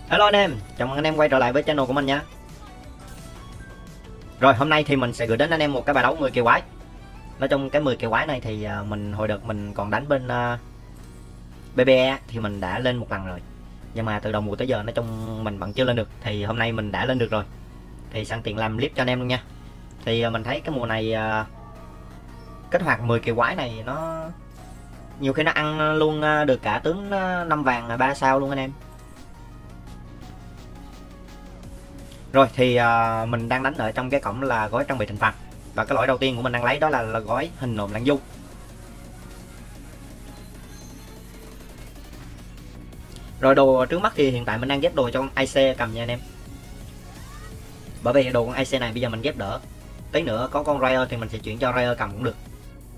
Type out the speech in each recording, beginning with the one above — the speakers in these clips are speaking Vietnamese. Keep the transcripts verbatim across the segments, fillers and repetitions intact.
Hello anh em, chào mừng anh em quay trở lại với channel của mình nha. Rồi hôm nay thì mình sẽ gửi đến anh em một cái bài đấu mười kỳ quái. Nói chung cái mười kỳ quái này thì mình hồi đợt mình còn đánh bên uh, bê bê e thì mình đã lên một lần rồi. Nhưng mà từ đầu mùa tới giờ nói chung mình vẫn chưa lên được. Thì hôm nay mình đã lên được rồi. Thì sẵn tiện làm clip cho anh em luôn nha. Thì uh, mình thấy cái mùa này uh, kích hoạt mười kỳ quái này nó nhiều khi nó ăn luôn uh, được cả tướng uh, năm vàng ba sao luôn anh em. Rồi thì uh, mình đang đánh ở trong cái cổng là gói trang bị thành phần. Và cái lõi đầu tiên của mình đang lấy đó là, là gói hình nộm lãng du. Rồi đồ trước mắt thì hiện tại mình đang ghép đồ cho con i xê cầm nha anh em. Bởi vì đồ con i xê này bây giờ mình ghép đỡ. Tí nữa có con Rare thì mình sẽ chuyển cho Rare cầm cũng được.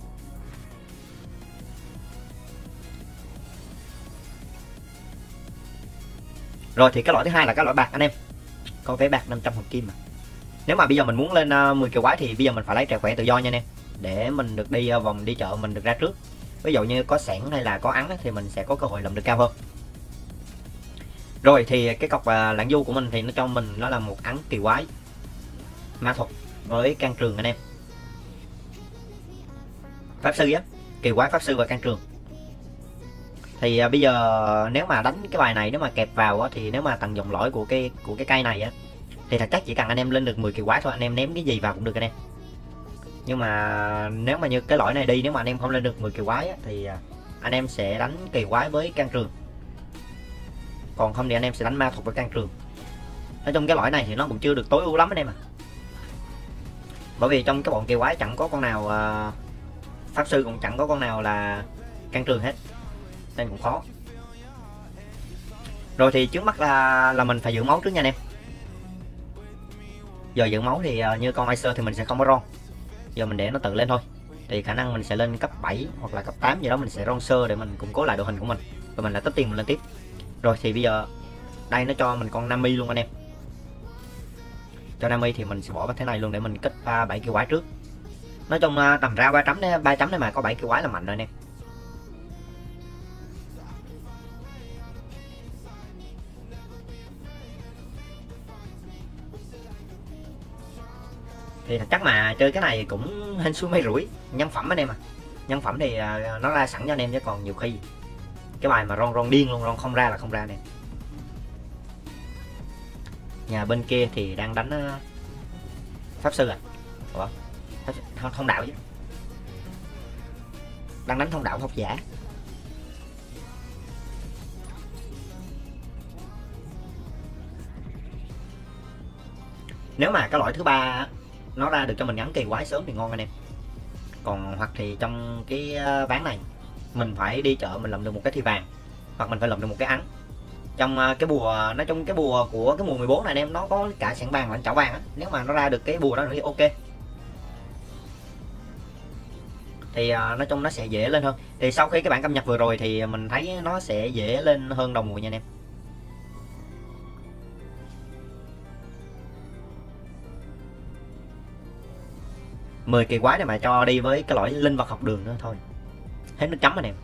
Rồi thì cái lõi thứ hai là cái lõi bạc anh em. Có vé bạc năm trăm hợp kim mà. Nếu mà bây giờ mình muốn lên uh, mười kiều quái thì bây giờ mình phải lấy trẻ khỏe tự do nha anh em. Để mình được đi uh, vòng đi chợ mình được ra trước. Ví dụ như có sẵn hay là có ắn thì mình sẽ có cơ hội lượm được cao hơn. Rồi thì cái cọc uh, lãng du của mình thì nó cho mình nó là một ắn kỳ quái ma thuật với can trường anh em. Pháp sư á, kỳ quái pháp sư và can trường. Thì uh, bây giờ nếu mà đánh cái bài này nếu mà kẹp vào á, thì nếu mà tận dụng lõi của cái của cái cây này á thì thật chắc chỉ cần anh em lên được mười kỳ quái thôi, anh em ném cái gì vào cũng được anh em. Nhưng mà nếu mà như cái lõi này đi, nếu mà anh em không lên được mười kỳ quái á, thì anh em sẽ đánh kỳ quái với can trường. Còn không thì anh em sẽ đánh ma thuật với can trường. Nói chung cái lõi này thì nó cũng chưa được tối ưu lắm anh em à. Bởi vì trong cái bọn kỳ quái chẳng có con nào uh, pháp sư cũng chẳng có con nào là can trường hết, nên cũng khó. Rồi thì trước mắt là là mình phải giữ máu trước nha anh em. Giờ giữ máu thì uh, như con Icer thì mình sẽ không có ron. Giờ mình để nó tự lên thôi. Thì khả năng mình sẽ lên cấp bảy hoặc là cấp tám gì đó, mình sẽ ron sơ để mình củng cố lại đội hình của mình. Rồi mình lại tích tiền mình lên tiếp. Rồi thì bây giờ đây nó cho mình con Nami luôn anh em. Cho Nami thì mình sẽ bỏ vào thế này luôn để mình kích uh, bảy kill quái trước. Nói chung uh, tầm ra ba chấm đấy, ba chấm đấy mà có bảy kill quái là mạnh rồi anh em. Thì chắc mà chơi cái này cũng hên xui may rủi. Nhân phẩm anh em à. Nhân phẩm thì uh, nó ra sẵn cho anh em, chứ còn nhiều khi cái bài mà ron ron điên luôn, ron không ra là không ra nè. Nhà bên kia thì đang đánh uh, pháp sư à. Ủa? Thông, thông đạo chứ. Đang đánh thông đạo học giả. Nếu mà cái loại thứ ba nó ra được cho mình ngắn kỳ quái sớm thì ngon anh em. Còn hoặc thì trong cái ván này mình phải đi chợ mình làm được một cái thi vàng, hoặc mình phải làm được một cái ắn. Trong cái bùa, nói chung cái bùa của cái mùa mười bốn này anh em, nó có cả sẵn vàng và chảo vàng á. Nếu mà nó ra được cái bùa đó thì ok. Thì nói chung nó sẽ dễ lên hơn. Thì sau khi cái bản cập nhật vừa rồi thì mình thấy nó sẽ dễ lên hơn đầu mùa nha anh em. mười kỳ quái này mà cho đi với cái lõi linh vật học đường nữa thôi hết nước chấm anh em.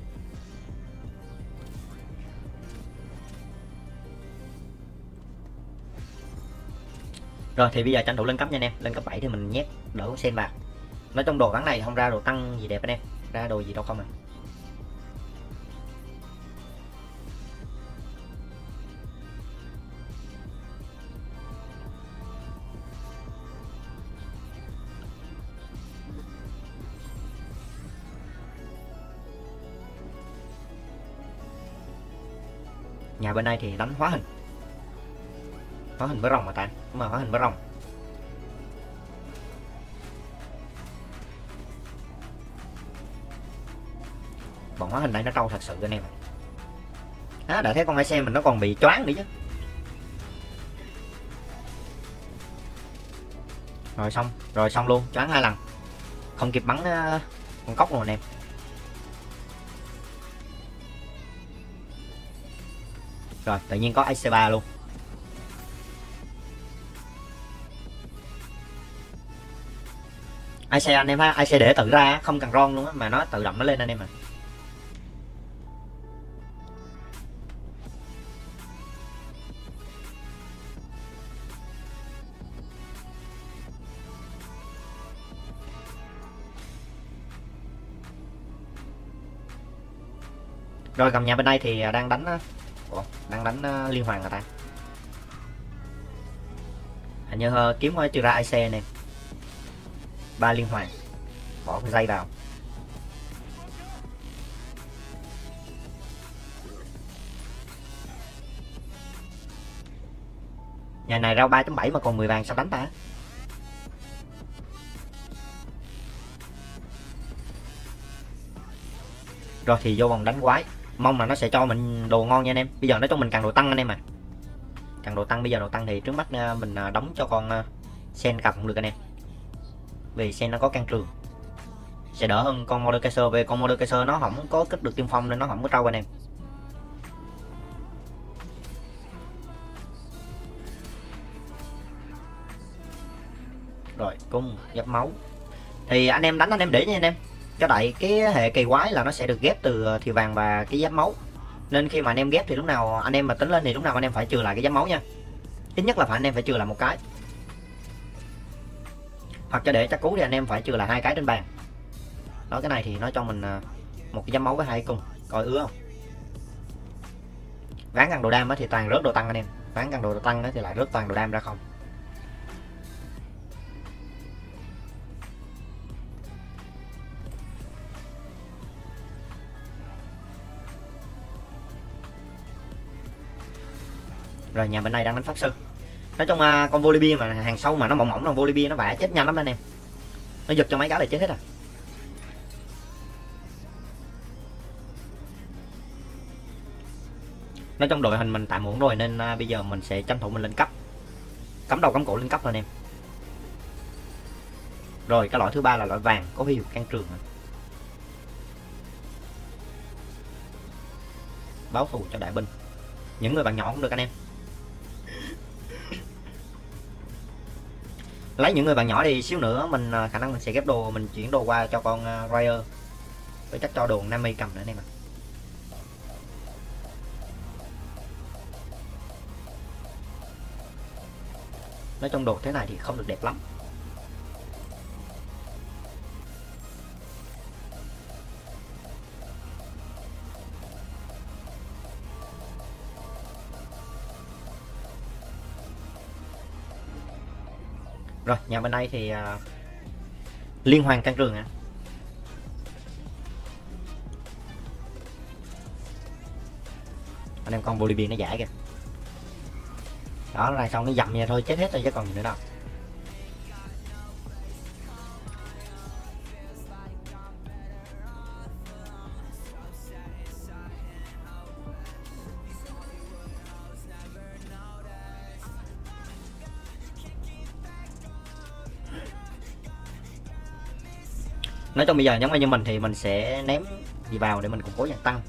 Rồi thì bây giờ tranh thủ lên cấp nha anh em. Lên cấp bảy thì mình nhét đỡ sen bạc. Nói trong đồ ván này không ra đồ tăng gì đẹp anh em, ra đồ gì đâu không à. Nhà bên đây thì đánh hóa hình. Hóa hình với rồng mà ta. Đúng mà hóa hình với rồng. Bọn hóa hình đây nó trâu thật sự anh em. Á, đã thấy con ai xem mình nó còn bị choáng nữa chứ. Rồi xong, rồi xong luôn, choáng hai lần. Không kịp bắn uh, con cốc luôn anh em. Rồi tự nhiên có i xê ba luôn. i xê anh em ha, i xê để tự ra không cần ron luôn á, mà nó tự động nó lên anh em à. Rồi cầm nhà bên đây thì đang đánh á. Ủa, đang đánh uh, liên hoàn người ta. Hình như uh, kiếm chưa ra i xê nè. Ba liên hoàn. Bỏ cái dây vào. Nhà này rau ba chấm bảy mà còn mười vàng sao đánh ta? Rồi thì vô vòng đánh quái. Mong là nó sẽ cho mình đồ ngon nha anh em. Bây giờ nó cho mình cần đồ tăng anh em à. Cần đồ tăng, bây giờ đồ tăng thì trước mắt mình đóng cho con sen cặp cũng được anh em. Vì sen nó có căn trường. Sẽ đỡ hơn con Mordekaiser. Về con Mordekaiser nó không có kích được tiên phong nên nó không có trâu anh em. Rồi cung giáp máu. Thì anh em đánh anh em để nha anh em. Cho đậy cái hệ kỳ quái là nó sẽ được ghép từ thìa vàng và cái giáp máu. Nên khi mà anh em ghép thì lúc nào anh em mà tính lên thì lúc nào anh em phải trừ lại cái giáp máu nha. Ít nhất là phải anh em phải trừ lại một cái. Hoặc cho để chắc cú thì anh em phải trừ lại hai cái trên bàn. Đó, cái này thì nó cho mình một cái giáp máu với hai cung. Coi ứa không? Ván gần đồ đam thì toàn rớt đồ tăng anh em. Ván gần đồ tăng thì lại rớt toàn đồ đam ra không. Rồi nhà bên này đang đánh pháp sư. Nói chung uh, con Volibear mà hàng sâu mà nó mỏng mỏng là Volibear nó vả chết nhanh lắm anh em. Nó giật cho mấy cái là chết hết à. Nói trong đội hình mình tạm ổn rồi nên uh, bây giờ mình sẽ tranh thủ mình lên cấp. Cắm đầu cắm cổ lên cấp rồi anh em. Rồi cái loại thứ ba là loại vàng có huy hiệu can trường. Báo thù cho đại binh. Những người bạn nhỏ cũng được anh em. Lấy những người bạn nhỏ thì xíu nữa mình khả năng mình sẽ ghép đồ, mình chuyển đồ qua cho con uh, Ryer. Với chắc cho đồ Nami cầm nữa anh em ạ. Nói trong đồ thế này thì không được đẹp lắm. Rồi nhà bên đây thì uh, liên hoàn căn trường ạ. À. Anh em con Volibear nó giả kìa. Đó ra xong nó dầm nha thôi chết hết rồi chứ còn gì nữa đâu. Nói chung bây giờ giống như mình thì mình sẽ ném gì vào để mình củng cố dàn tăng.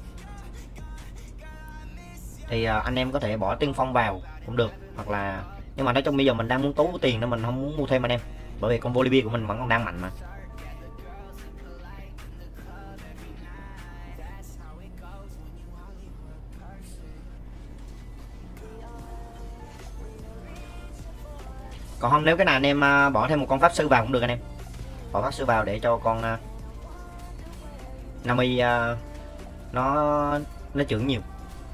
Thì uh, anh em có thể bỏ tiên phong vào cũng được, hoặc là nhưng mà nói chung bây giờ mình đang muốn tốn tiền nên mình không muốn mua thêm anh em, bởi vì con Volibear của mình vẫn còn đang mạnh mà. Còn không nếu cái này anh em uh, bỏ thêm một con pháp sư vào cũng được anh em. Bỏ pháp sư vào để cho con uh, Nami uh, nó nó trưởng nhiều.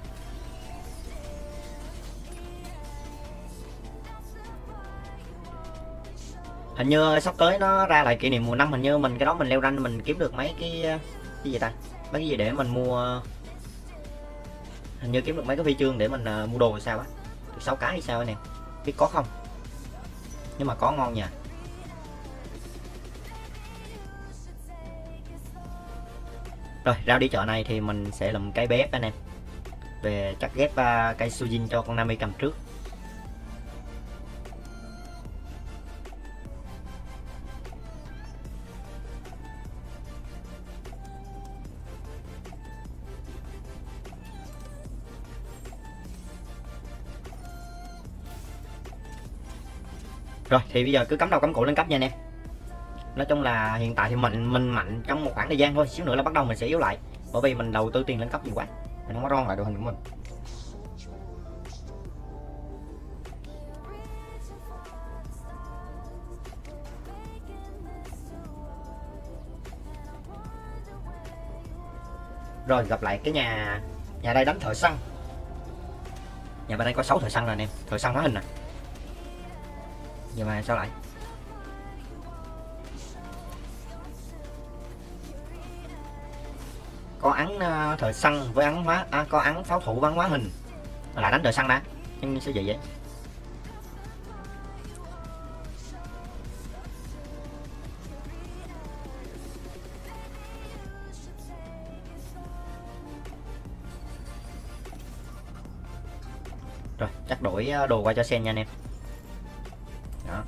Hình như sắp tới nó ra lại kỷ niệm mùa năm, hình như mình cái đó mình leo rank mình kiếm được mấy cái cái gì ta, mấy cái gì để mình mua, hình như kiếm được mấy cái huy chương để mình uh, mua đồ hay sao á, được sáu cái hay sao anh em, biết có không, nhưng mà có ngon nha. Rồi ra đi chợ này thì mình sẽ làm cái bếp anh em, về chắc ghép uh, cây Sujin cho con Nami cầm trước. Rồi thì bây giờ cứ cắm đầu cắm cổ lên cấp nha anh em. Nói chung là hiện tại thì mình mình mạnh trong một khoảng thời gian thôi, xíu nữa là bắt đầu mình sẽ yếu lại, bởi vì mình đầu tư tiền lên cấp nhiều quá, mình không có ron lại đội hình của mình. Rồi gặp lại cái nhà nhà đây đánh thợ săn. Nhà bên đây có sáu thợ săn rồi anh em, thợ săn hóa hình nè. Nhưng mà sao lại có ắn uh, thợ săn với ắn hóa à, có ắn pháo thủ với ắn hóa hình lại đánh thợ săn đã, nhưng sao vậy vậy? Rồi chắc đổi đồ qua cho sen nha anh em. Đó.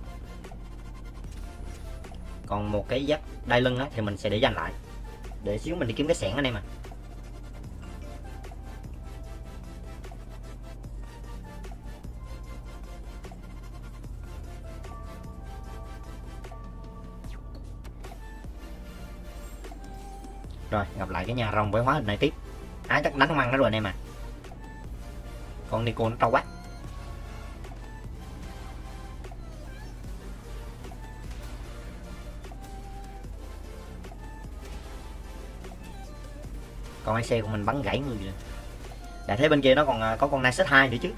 Còn một cái giáp đai lưng á, thì mình sẽ để dành lại, để xíu mình đi kiếm cái xẻng anh em à. Rồi gặp lại cái nhà rồng với hóa hình này tiếp. Á à, chắc đánh không ăn nó rồi anh em à. Con Nico nó trâu quá. Con i xê của mình bắn gãy người rồi. Đã thấy bên kia nó còn có con Nice hai nữa chứ.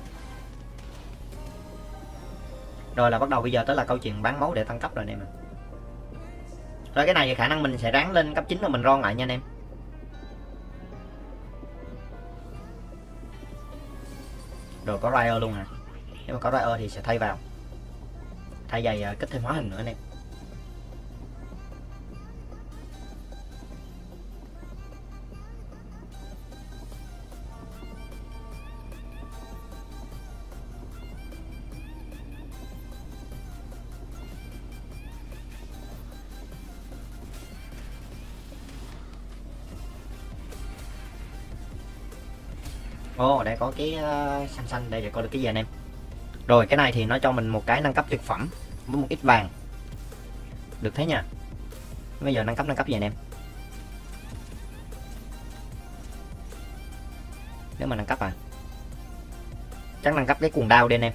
Rồi là bắt đầu bây giờ tới là câu chuyện bán máu để tăng cấp rồi anh em. Rồi cái này thì khả năng mình sẽ ráng lên cấp chín rồi mình ron lại nha anh em. Rồi có Ryer luôn à. Nếu mà có Ryer thì sẽ thay vào. Thay giày kích thêm hóa hình nữa anh em. Ồ, oh, đây có cái uh, xanh xanh đây để coi được cái gì anh em. Rồi cái này thì nó cho mình một cái nâng cấp thực phẩm với một ít vàng. Được thế nha. Bây giờ nâng cấp nâng cấp gì anh em? Nếu mà nâng cấp à, chắc nâng cấp cái cuồng đao đi anh em.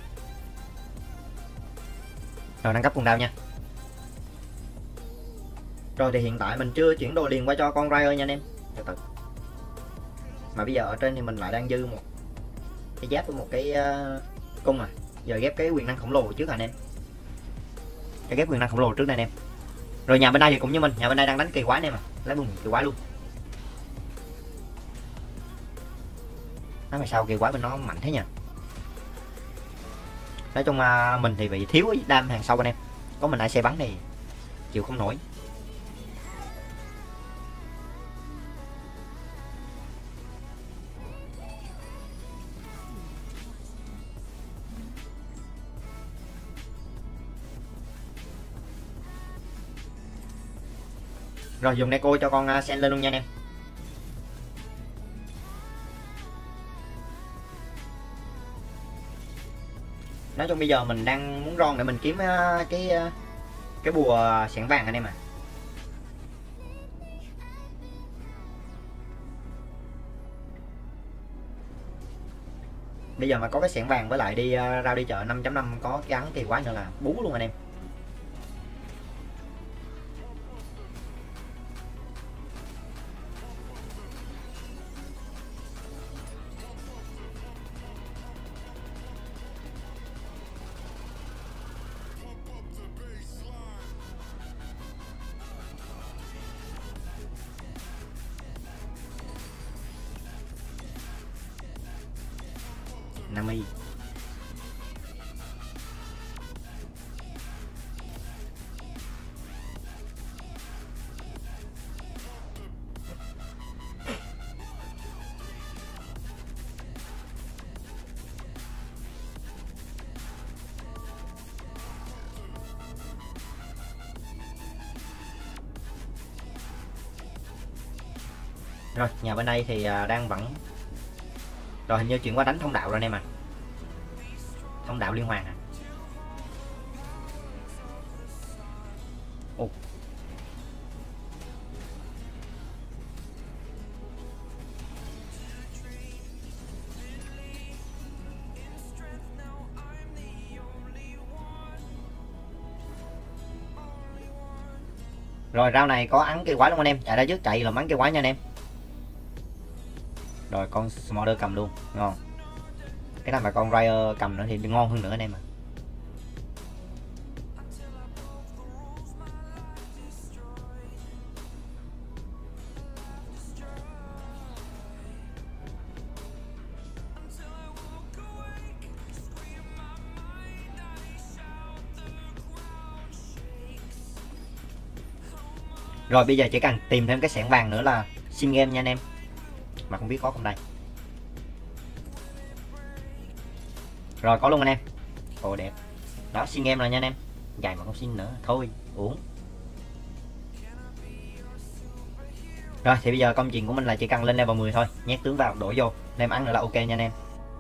Rồi nâng cấp cuồng đao nha. Rồi thì hiện tại mình chưa chuyển đồ liền qua cho con Ryer nha anh em. Từ từ. Mà bây giờ ở trên thì mình lại đang dư một cái giáp với một cái uh, cung à. Giờ ghép cái quyền năng khổng lồ trước anh em. Cái ghép quyền năng khổng lồ trước đây anh em. Rồi nhà bên đây thì cũng như mình, nhà bên đây đang đánh kỳ quái anh em à. Lấy bùn kỳ quái luôn. Nói mà sao kỳ quái bên nó mạnh thế nhỉ? Nói chung uh, mình thì bị thiếu đam hàng sau anh em. Có mình i xê bắn thì chịu không nổi. Rồi dùng Neko cho con uh, sen lên luôn nha anh em. Nói chung bây giờ mình đang muốn ron để mình kiếm uh, cái uh, cái bùa xẻng vàng anh em à. Bây giờ mà có cái xẻng vàng với lại đi uh, rao đi chợ năm chấm năm có cái ắn kỳ quái nữa là bú luôn anh em. Nami. Rồi nhà bên đây thì đang vẫn. Rồi hình như chuyển qua đánh thông đạo rồi anh em à. Thông đạo liên hoàn à. Ồ. Rồi rau này có ắn cây quái luôn anh em. Chạy ra trước chạy là bắn cây quái nha anh em. Rồi con Smolder cầm luôn, ngon. Cái này mà con Ryer cầm nữa thì ngon hơn nữa anh em ạ. Rồi bây giờ chỉ cần tìm thêm cái xẻng vàng nữa là xin game nha anh em. Mà không biết có không đây. Rồi có luôn anh em. Ồ đẹp. Đó xin game rồi nha anh em. Dài mà không xin nữa, thôi uống. Rồi thì bây giờ công chuyện của mình là chỉ cần lên level mười thôi, nhét tướng vào đổ vô, đem ăn nữa là ok nha anh em.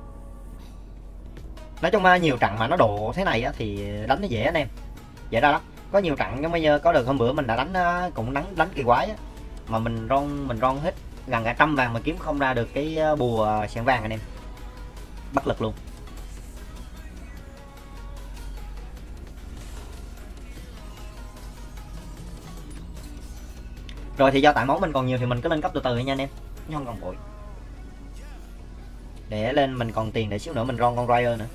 Nói chung là nhiều trận mà nó độ thế này á, thì đánh nó dễ anh em. Dễ ra lắm. Có nhiều trận giống bây giờ có được hôm bữa mình đã đánh cũng đánh đánh kỳ quái á, mà mình ron mình ron hết gần cả trăm vàng mà kiếm không ra được cái bùa xẻng vàng anh em. Bất lực luôn. Rồi thì do tại máu mình còn nhiều thì mình cứ lên cấp từ từ nha anh em, chứ không cần vội. Để lên mình còn tiền để xíu nữa mình ron con Ryer nữa.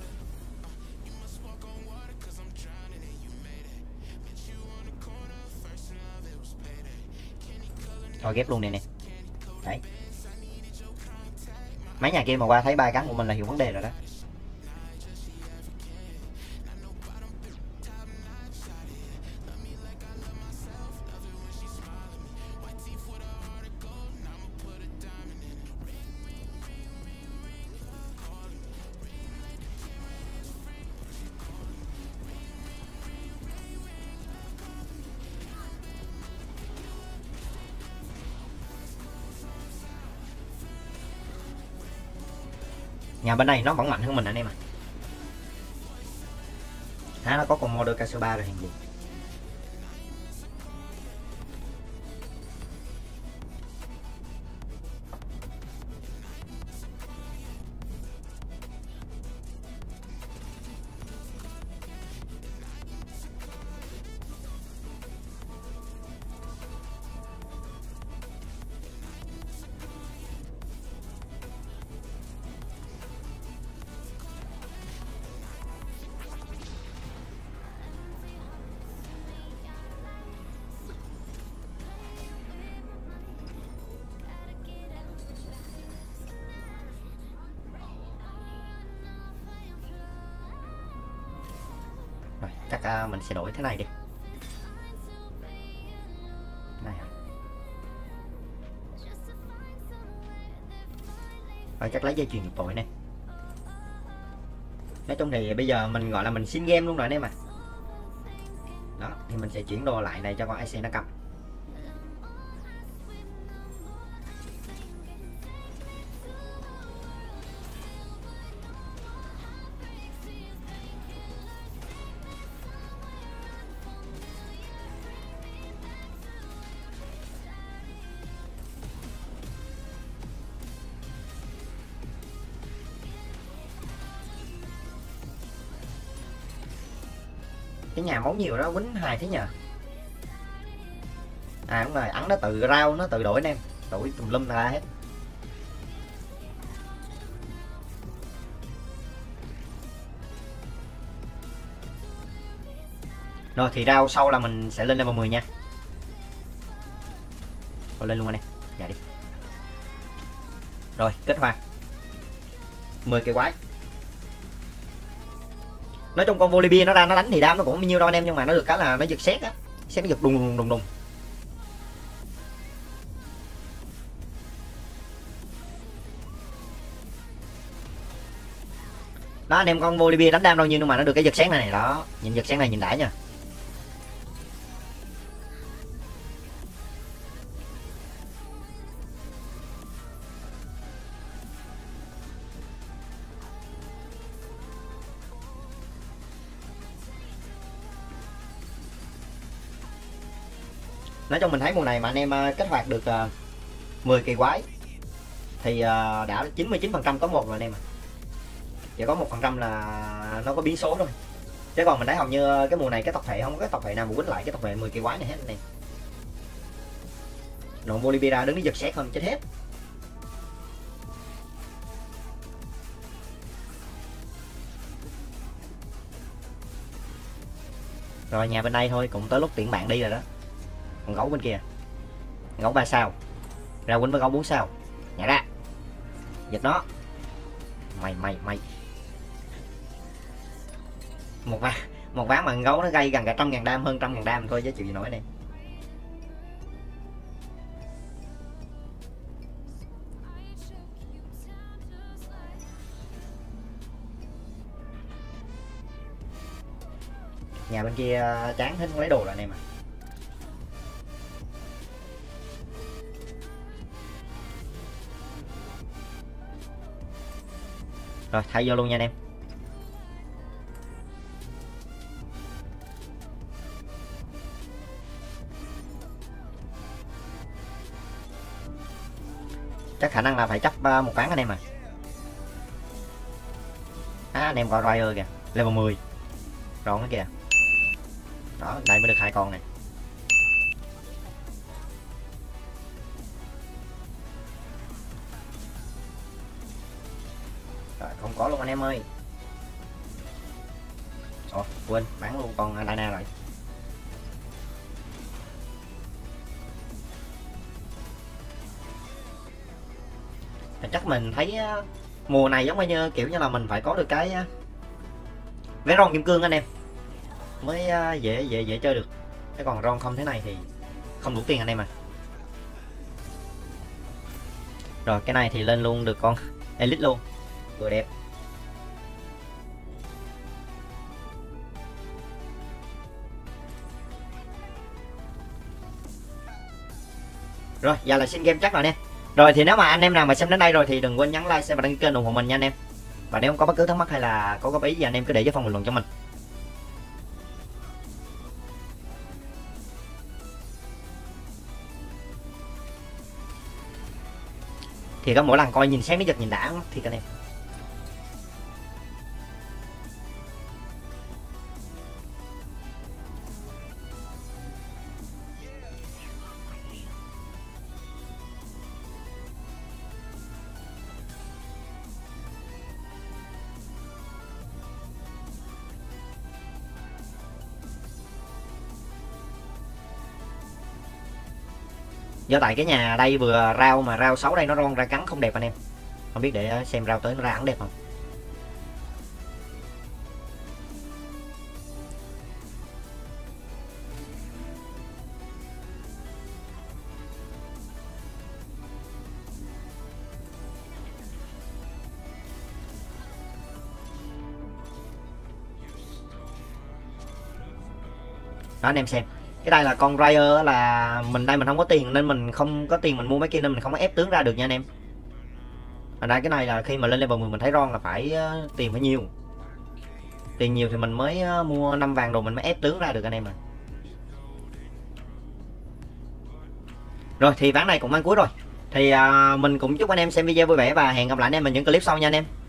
Thôi ghép luôn này nè. Đấy. Mấy nhà kia mà qua thấy ba cắn của mình là hiểu vấn đề rồi đó. Nhà bên này nó vẫn mạnh hơn mình anh em à. Há nó có con model ca xê ba rồi hình gì. Rồi chắc uh, mình sẽ đổi thế này đi. Này. Rồi chắc lấy dây chuyền tội này. Nói chung thì bây giờ mình gọi là mình xin game luôn rồi anh em à. Đó thì mình sẽ chuyển đồ lại này cho con i xê nó cầm. Cái nhà máu nhiều đó quýnh hài thế nhờ. À đúng rồi, ắn nó tự rau nó tự đổi anh em, đổi tùm lum ra hết. Rồi thì rau sau là mình sẽ lên level mười nha. Rồi lên luôn anh em. Dạ đi. Rồi kết hoạt mười cái quái. Nói chung con Volibear nó ra nó đánh thì đam nó cũng bao nhiêu đâu anh em, nhưng mà nó được cái là nó giật sét á, sét nó giật đùng đùng đùng đùng. Đó anh em, con Volibear đánh đam đâu nhiêu nhưng mà nó được cái giật sét này này đó, nhìn giật sét này nhìn đã nha. Nói chung mình thấy mùa này mà anh em kết hoạt được uh, mười kỳ quái thì uh, đã chín mươi chín phần trăm có một rồi anh em à. Chỉ có một phần trăm là nó có biến số thôi, chứ còn mình thấy hầu như cái mùa này cái tập thể không có cái tập thể nào mà quýnh lại cái tập thể mười kỳ quái này hết anh em. Nộn Volibear đứng đi giật xét không chết hết. Rồi nhà bên đây thôi, cũng tới lúc tiễn bạn đi rồi đó. Còn gấu bên kia, gấu ba sao ra quýnh với gấu bốn sao, nhả ra giật nó. Mày mày mày một ván một ván mà gấu nó gây gần cả trăm ngàn đam, hơn trăm ngàn đam thôi chứ chịu gì nổi này. Nhà bên kia chán hết lấy đồ rồi anh em à. Rồi thay vô luôn nha anh em. Chắc khả năng là phải chấp một ván anh em à. À, anh em coi Ryer kìa, level mười ròn nó kìa. Đó, đây mới được hai con này. Rồi, không có luôn anh em ơi. Ồ, quên bán luôn con Lana rồi. Chắc mình thấy mùa này giống như kiểu như là mình phải có được cái vé ron kim cương anh em mới dễ dễ dễ chơi được. Cái còn ron không thế này thì không đủ tiền anh em à. Rồi cái này thì lên luôn được con elite luôn, vừa đẹp. Rồi giờ là xin game chắc rồi anh em. Rồi thì nếu mà anh em nào mà xem đến đây rồi thì đừng quên nhấn like, share và đăng ký kênh ủng hộ mình nha anh em. Và nếu có bất cứ thắc mắc hay là có góp ý gì anh em cứ để dưới phần bình luận cho mình. Thì có mỗi lần coi nhìn sáng nó giật nhìn đã lắm thì anh em. Do tại cái nhà đây vừa rau mà rau xấu đây nó ron ra cắn không đẹp anh em. Không biết để xem rau tới nó ra ẩn đẹp không. Đó anh em xem. Cái đây là con Ryer, là mình đây mình không có tiền nên mình không có tiền mình mua mấy kia nên mình không có ép tướng ra được nha anh em. Thành ra cái này là khi mà lên level mười mình thấy ron là phải uh, tiền phải nhiều. Tiền nhiều thì mình mới uh, mua năm vàng đồ mình mới ép tướng ra được anh em à. Rồi thì ván này cũng ăn cuối rồi. Thì uh, mình cũng chúc anh em xem video vui vẻ và hẹn gặp lại anh em ở những clip sau nha anh em.